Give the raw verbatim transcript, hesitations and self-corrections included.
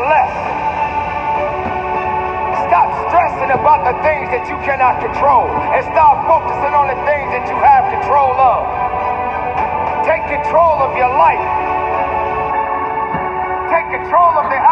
blessed. Stop stressing about the things that you cannot control and start focusing on the things that you have control of. Take control of your life. Take control of the